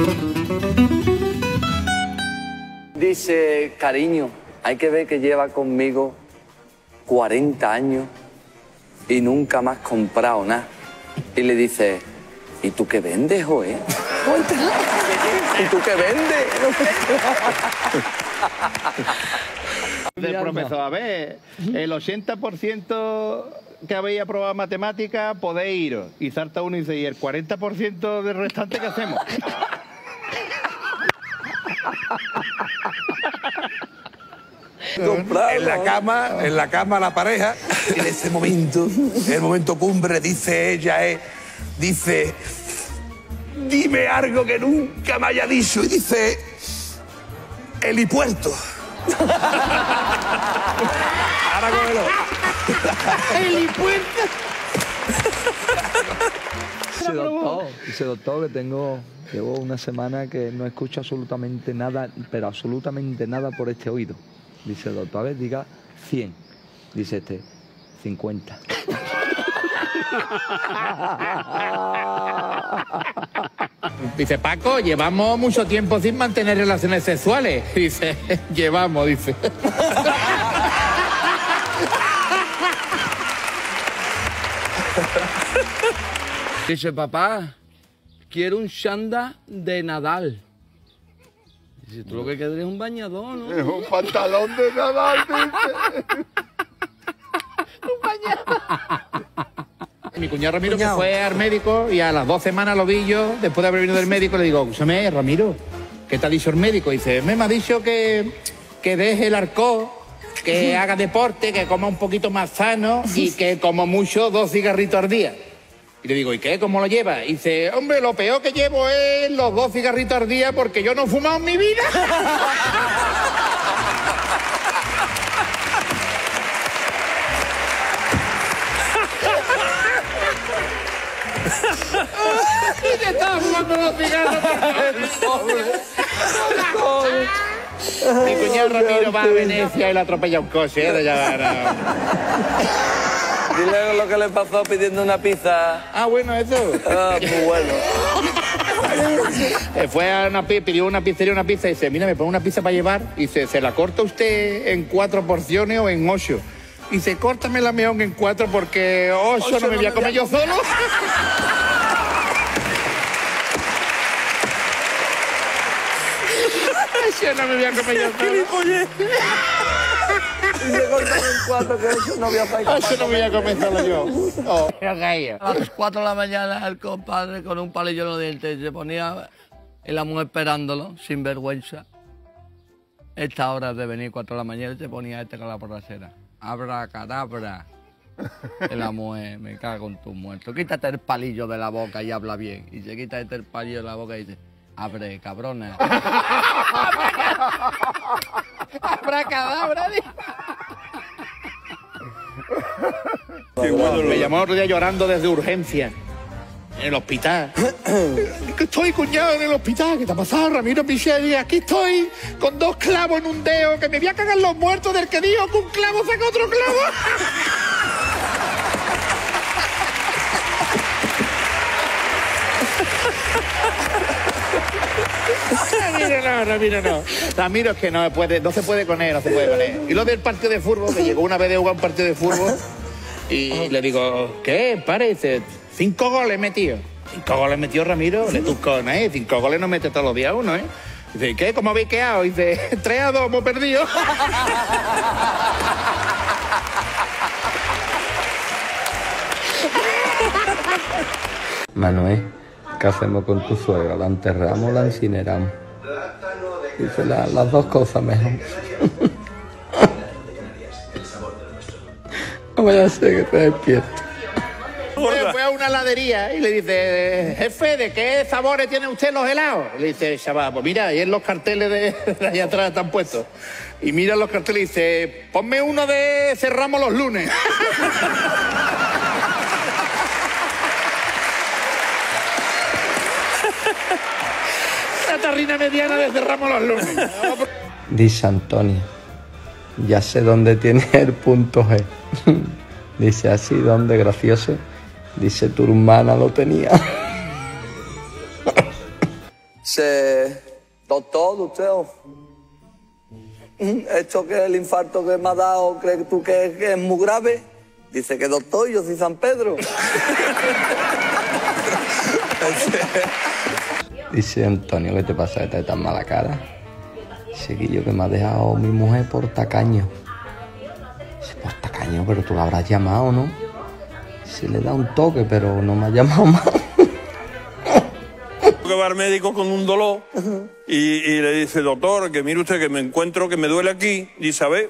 Dice, cariño, hay que ver que lleva conmigo 40 años y nunca más comprado nada. Y le dice, ¿y tú qué vendes, joe? ¿Y tú qué vendes? Del profesor, a ver, el 80% que habéis aprobado matemáticas podéis iros. Y salta uno y dice, ¿y el 40% del restante qué hacemos? En la cama la pareja, en ese momento, el momento cumbre, dice ella, dice, dime algo que nunca me haya dicho, y dice, helipuerto. Ahora cómelo. ¡Helipuerto! Dice doctor que llevo una semana que no escucho absolutamente nada, pero absolutamente nada por este oído. Dice doctor, a ver, diga 100. Dice 50. Dice, Paco, llevamos mucho tiempo sin mantener relaciones sexuales. Dice, llevamos, dice. Dice, papá, quiero un chándal de Nadal. Dice, tú lo que quieres es un bañador, ¿no? Es un pantalón de Nadal, dice. Un bañador. Mi cuñado Ramiro que fue al médico y a las 2 semanas lo vi yo, después de haber venido del médico, le digo, escúchame, Ramiro, ¿qué te ha dicho el médico? Dice, me ha dicho que deje el alcohol, que haga deporte, que coma un poquito más sano y que como mucho 2 cigarritos al día. Y le digo, ¿y qué? ¿Cómo lo lleva? Y dice, hombre, lo peor que llevo es los 2 cigarritos al día porque yo no he fumado en mi vida. Y te estaba fumando los cigarros. Mi cuñado Ramiro va a Venecia y le atropella un coche, ¿eh? Dile lo que le pasó pidiendo una pizza. Ah, bueno, eso. Ah, muy bueno. Fue a pidió una pizzería una pizza y dice, mira, me pone una pizza para llevar. Y dice, ¿se la corta usted en 4 porciones o en 8? Y dice, córtame la meón en 4 porque 8 no me voy a comer yo solo. Yo no me voy a comer yo solo. Y se cortan en 4 que eso no voy a sacar. Eso no me voy a comer solo yo. Oh, A las 4 de la mañana el compadre con un palillo en los dientes se ponía y la mujer esperándolo, sin vergüenza. Esta hora de venir 4 de la mañana se ponía con la porracera. Abracadabra. Y la mujer, me cago en tu muerto. Quítate el palillo de la boca y habla bien. Y se quita el palillo de la boca y dice, abre, cabrona. Abracadabra. Me llamó otro día llorando desde urgencia. En el hospital. Estoy, cuñado, en el hospital. ¿Qué te ha pasado, Ramiro Pichel? Aquí estoy con 2 clavos en un dedo. Que me voy a cagar los muertos del que dijo que un clavo saca otro clavo. Ramiro no. Ramiro es que no se puede con él, no se puede con él. Y lo del partido de fútbol, que llegó una vez de jugar un partido de fútbol y le digo, ¿qué? Pare, dice, 5 goles metió. 5 goles metió Ramiro, le tuscona, 5 goles no mete todos los días uno, Dice, ¿y qué? ¿Cómo habéis quedado? Dice, 3-2, hemos perdido. Manuel, ¿qué hacemos con tu suegra? ¿La enterramos o la incineramos? Dice las 2 cosas mejor. No vaya a ser que te despiertes. Fue a una heladería y le dice, jefe, ¿de qué sabores tiene usted los helados? Le dice, chaval, pues mira, ahí en los carteles de allá atrás están puestos. Y mira los carteles y dice, ponme uno de cerramos los lunes. La tarrina mediana de cerramos los lunes. Dice Antonio, ya sé dónde tiene el punto G. Dice así, ¿dónde, gracioso? Dice, tu hermana lo tenía. Dice, doctor, usted, esto que es el infarto que me ha dado, ¿cree tú que es muy grave? Dice que doctor, yo soy San Pedro. Dice Antonio, ¿qué te pasa? ¿Que estás tan mala cara? Dice que yo que me ha dejado mi mujer por tacaño. Dice, por tacaño, pero tú la habrás llamado, ¿no? Se le da un toque, pero no me ha llamado más. Que va al médico con un dolor y le dice, doctor, que mire usted que me encuentro, que me duele aquí. Dice, a ver,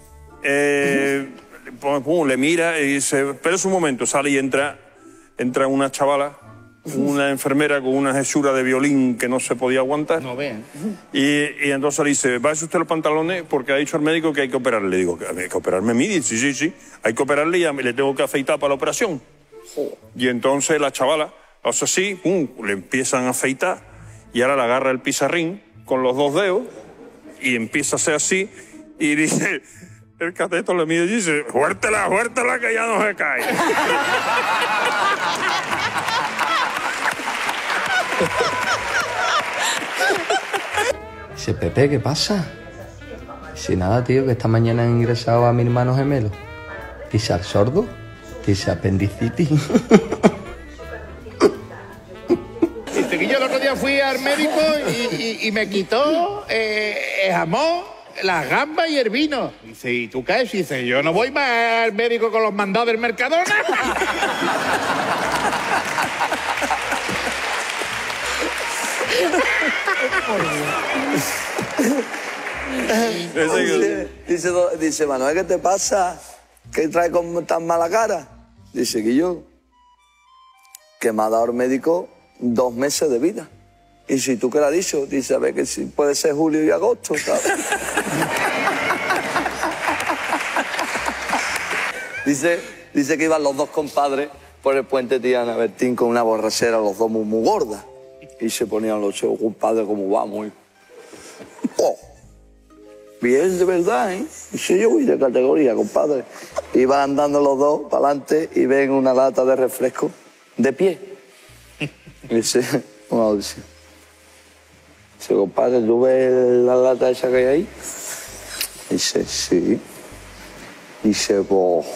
le mira y dice, espérese un momento, sale y entra una chavala, una enfermera con una hechura de violín que no se podía aguantar. No vean. Y entonces le dice, váyase usted los pantalones porque ha dicho al médico que hay que operarle. Le digo, ¿hay que operarme a mí? Dice, sí, hay que operarle y ya le tengo que afeitar para la operación. Y entonces la chavala hace así, le empiezan a afeitar y ahora le agarra el pizarrín con los dos dedos y empieza a hacer así y dice, el cateto le mide y dice, fuértela que ya no se cae. Dice, Pepe, ¿qué pasa? Dice, nada, tío, que esta mañana han ingresado a mi hermano gemelo. Dice, ¿al sordo? Dice, apendicitis. Dice que yo el otro día fui al médico y me quitó el jamón, las gambas y el vino. Dice, ¿y tú qué? Dice, yo no voy más al médico con los mandados del Mercadona. Dice, Manuel, ¿qué te pasa? ¿Qué trae con tan mala cara? Dice que me ha dado el médico 2 meses de vida. Y si tú qué le has dicho, dice, a ver, que si puede ser julio y agosto, ¿sabes? dice que iban los dos compadres por el puente Tiana Bertín con una borrachera, los dos muy gordas. Y se ponían los chicos, compadre, como vamos. ¡Oh! Bien, de verdad, ¿eh? Dice, yo voy de categoría, compadre. Iban andando los dos para adelante y ven una lata de refresco de pie. Y dice, compadre, ¿tú ves la lata esa que hay ahí? Dice, sí. Dice, pues,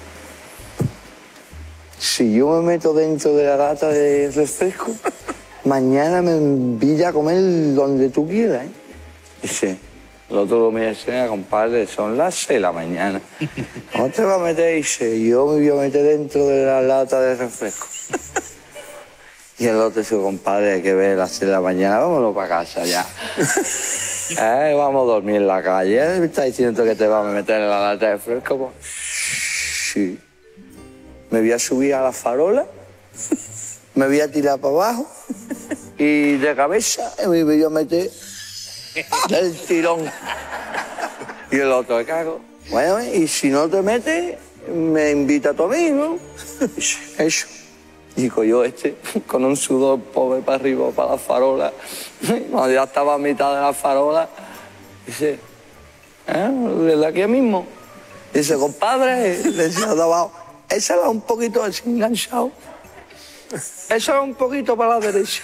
si yo me meto dentro de la lata de refresco, mañana me envía a comer donde tú quieras, ¿eh? Dice, el otro me dice, compadre, son las 6 de la mañana. ¿Cómo te vas a meter? Dice, yo me voy a meter dentro de la lata de refresco. Y el otro dice, compadre, hay que ver las 6 de la mañana, vámonos para casa ya. Vamos a dormir en la calle. ¿Me estás diciendo que te vas a meter en la lata de refresco? Pues, sí. Me voy a subir a la farola, me voy a tirar para abajo y de cabeza me voy a meter del tirón. Y el otro, me cago. Bueno, y si no te metes, me invita a tu amigo. Eso. Digo yo, con un sudor pobre para arriba, para la farola. Cuando ya estaba a mitad de la farola, dice, desde aquí mismo. Dice, compadre, le decía de abajo, échala un poquito desenganchado. Échala un poquito para la derecha.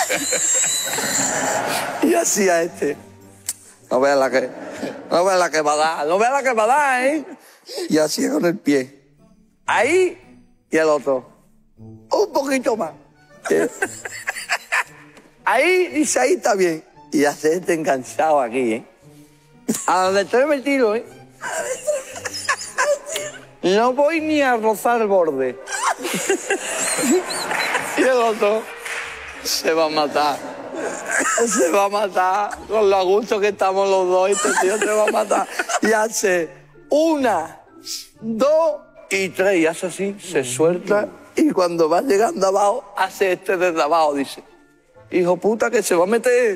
Y hacía no veas la que va a dar, no veas la que va a dar, ¿eh? Y hacía con el pie. Ahí, y el otro. Un poquito más. Ahí, dice, ahí está bien. Y hace enganchado aquí, ¿eh? A donde traeme el tiro, ¿eh? No voy ni a rozar el borde. Y el otro se va a matar. Se va a matar con lo a gusto que estamos los dos. Este tío se va a matar. Y hace 1, 2 y 3. Y hace así, se suelta. Y cuando va llegando abajo, hace desde abajo. Dice, hijo puta, que se va a meter.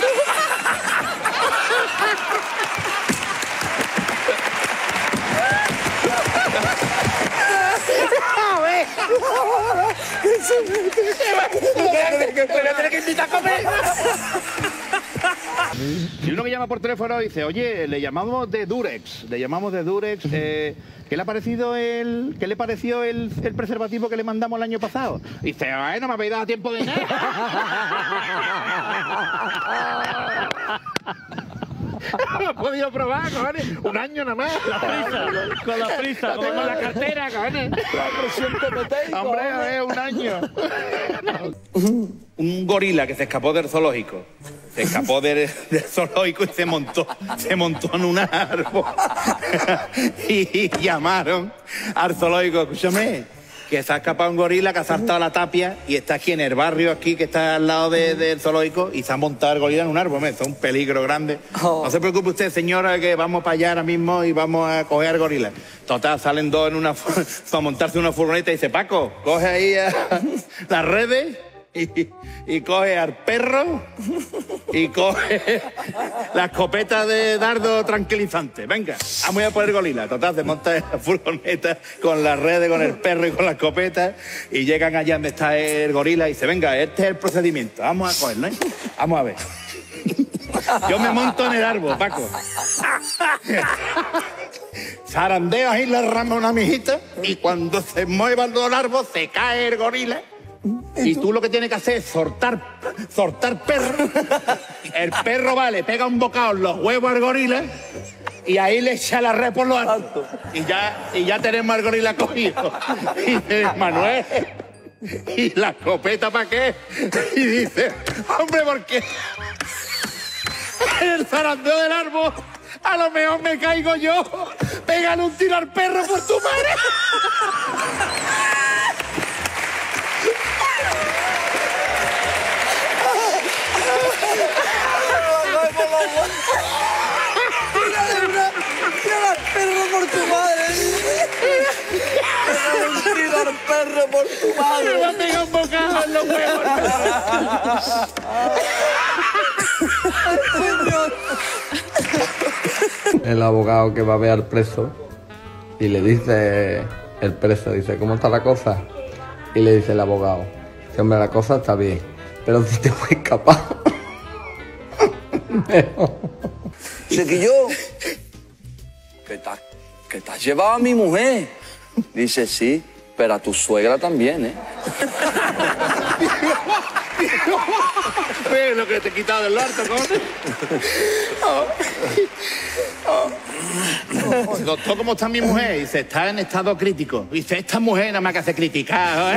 Y uno que llama por teléfono dice, oye, le llamamos de Durex. ¿Qué le pareció el preservativo que le mandamos el año pasado? Dice, no me habéis dado tiempo de nada. Lo he podido probar, cojones. Un año nada más. Con la prisa, Lo tengo en la cartera, cojones. Hombre, un año. Un gorila que se escapó del zoológico. Se escapó del zoológico y se montó en un árbol. Y llamaron al zoológico, escúchame, que se ha escapado un gorila que ha saltado la tapia y está aquí en el barrio, aquí que está al lado del zoológico, y se ha montado el gorila en un árbol. Eso es un peligro grande. No se preocupe usted, señora, que vamos para allá ahora mismo y vamos a coger al gorila. Total, salen dos para montarse en una furgoneta y dice, Paco, coge ahí las redes y coge al perro y coge la escopeta de dardo tranquilizante. Venga, vamos a poner gorila. Total, se monta en la furgoneta con las redes, con el perro y con la escopeta, y llegan allá donde está el gorila y dice, venga, este es el procedimiento, vamos a cogerlo, ¿eh? Vamos a ver. Yo me monto en el árbol, Paco. Zarandeo ahí la rama una mijita, y cuando se mueva todo el árbol se cae el gorila. Y tú lo que tienes que hacer es soltar perro. El perro va, le pega un bocado en los huevos al gorila y ahí le echa la red por lo alto. Y ya tenemos al gorila cogido. Y dice, Manuel, ¿y la escopeta para qué? Y dice, hombre, ¿por qué? En el zarandeo del árbol a lo mejor me caigo yo. Pégale un tiro al perro por tu madre. Tira al perro por tu madre. Tira al perro por tu madre. Me va a pegar un bocado en los huevos. El abogado que va a ver al preso y le dice el preso, dice, ¿cómo está la cosa? Y le dice el abogado, dice, hombre, la cosa está bien, pero si te puedes escapar. Chiquillo, que te has llevado a mi mujer. Dice, sí, pero a tu suegra también, ¿eh? Ve lo que te he quitado del harto, ¿no? Doctor, ¿cómo está mi mujer? Dice, está en estado crítico. Dice, esta mujer nada más que hace criticar, ¿eh?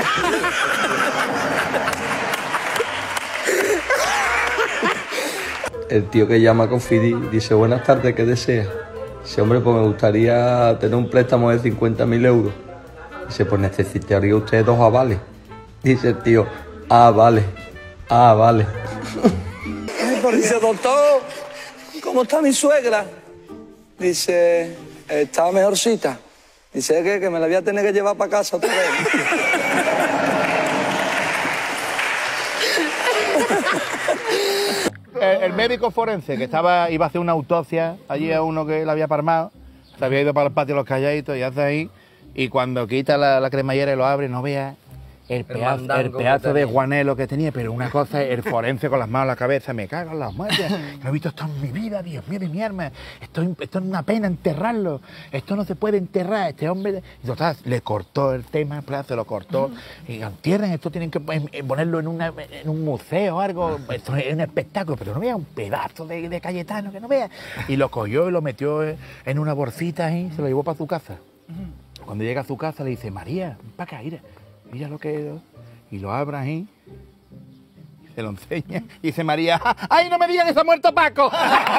El tío que llama con Fidi dice, buenas tardes, ¿qué desea? Dice, hombre, pues me gustaría tener un préstamo de 50.000 euros. Dice, pues necesitaría usted 2 avales. Dice el tío, vale. Dice, doctor, ¿cómo está mi suegra? Dice, está mejorcita. Dice, que me la voy a tener que llevar para casa otra vez. El médico forense que iba a hacer una autopsia allí a uno que la había parmado, se había ido para el patio de los calladitos y hace ahí, y cuando quita la cremallera y lo abre, no vea el pedazo de guanelo que tenía, pero una cosa, el forense con las manos en la cabeza, me cago en las muertes, no he visto esto en mi vida, Dios mío de mi arma, esto es una pena enterrarlo, esto no se puede enterrar, este hombre, y total, le cortó el tema, se lo cortó, y lo entierran, esto tienen que ponerlo en un museo o algo, esto es un espectáculo, pero no vea un pedazo de Cayetano, que no vea, y lo cogió y lo metió en una bolsita ahí, se lo llevó para su casa. Cuando llega a su casa le dice, María, ven para acá, mira lo que es, y lo abre ahí, y se lo enseña, y dice María, ¡ay, no me digan que se ha muerto Paco!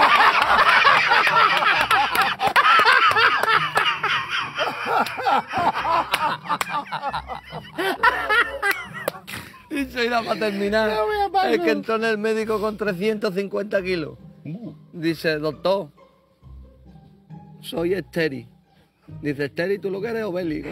Dice, mira, para terminar, es que entró en el médico con 350 kilos. Dice, doctor, soy estéril. Dice, estéril, tú lo que eres obélico.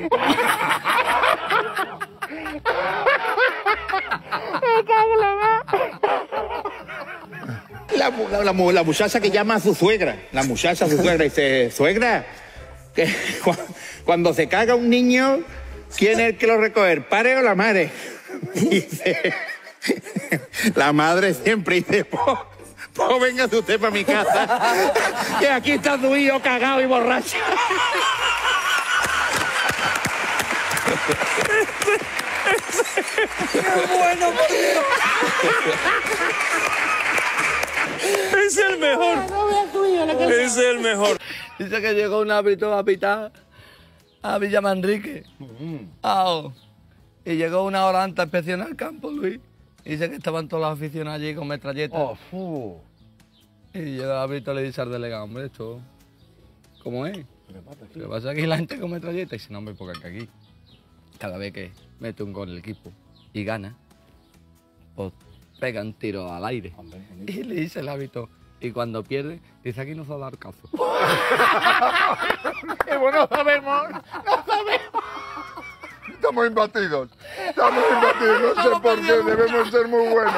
La muchacha que llama a su suegra, dice, suegra, que cuando se caga un niño, ¿quién es el que lo recoge, el padre o la madre? Dice, la madre siempre dice, pues venga usted para mi casa, que aquí está tu hijo cagado y borracho. ¡Qué bueno, tío! Es el mejor. Es el mejor. Dice que llegó un hábito a pitar a Villa Manrique. Y llegó una hora antes a inspeccionar el campo, Luis. Y dice que estaban todos los aficionados allí con metralletas. Y llega el hábito y le dice al delegado, hombre, esto, ¿cómo es? ¿Qué pasa aquí la gente con metralletas? Y dice, no, hombre, porque aquí, cada vez que mete un gol el equipo y gana, pues pegan tiro al aire. Y le dice el hábito, y cuando pierde, dice, aquí no se va a dar caso. No sabemos. Estamos imbatidos, no sé por qué, debemos ser muy buenos.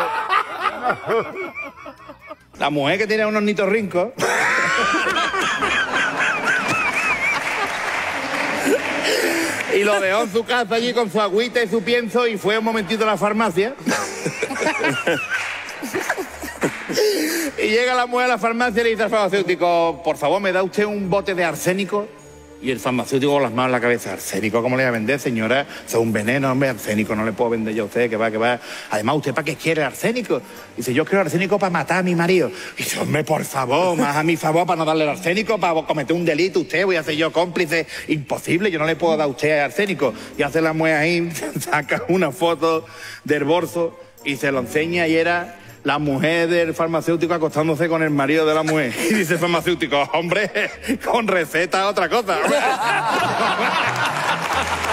La mujer que tiene unos nitorrincos. Y lo dejó en su casa allí con su agüita y su pienso y fue un momentito a la farmacia. Y llega la mujer a la farmacia y le dice al farmacéutico, por favor, ¿me da usted un bote de arsénico? Y el farmacéutico con las manos en la cabeza, ¿arsénico cómo le voy a vender, señora? Eso es un veneno, hombre, arsénico no le puedo vender yo a usted, que va. Además, ¿usted para qué quiere arsénico? Dice, yo quiero arsénico para matar a mi marido. Y dice, hombre, por favor, más a mi favor, para no darle el arsénico, para cometer un delito usted, voy a ser yo cómplice. Imposible, yo no le puedo dar a usted arsénico. Y hace la mujer ahí, saca una foto del bolso y se lo enseña y era la mujer del farmacéutico acostándose con el marido de la mujer. Y dice el farmacéutico, hombre, con receta otra cosa.